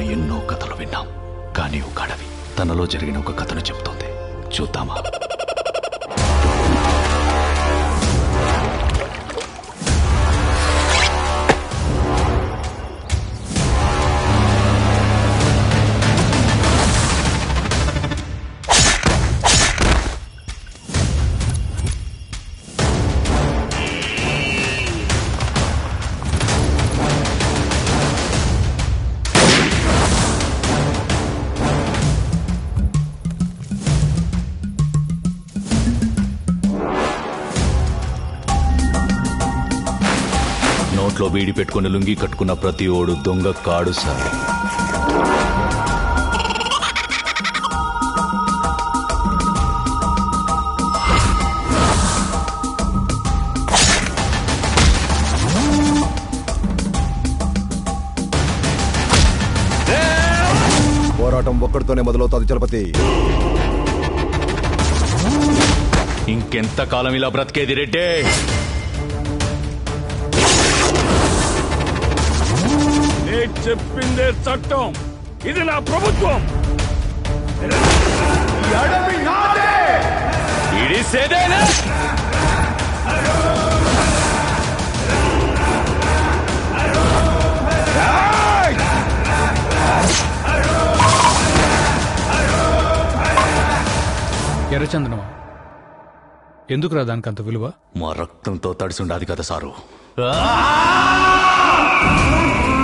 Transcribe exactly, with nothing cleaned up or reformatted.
ఎన్నో కథలు విన్నాం, కానీ ఒక అడవి తనలో జరిగిన ఒక కథను చెప్తోంది. చూద్దామా? నోట్లో వీడి పెట్టుకుని లుంగి కట్టుకున్న ప్రతి ఓడు దొంగ కాడు సార్. పోరాటం ఒక్కడితోనే మొదలవుతుంది చలపతి. ఇంకెంత కాలం ఇలా బ్రతికేది రెడ్డే? చెప్పిందే చట్టం, ఇది నా ప్రభుత్వం. ఇడిసేదేనా? ఎర్రచందనమా? ఎందుకురా దానికి అంత విలువ? మా రక్తంతో తడిసి ఉండాది కదా సారు.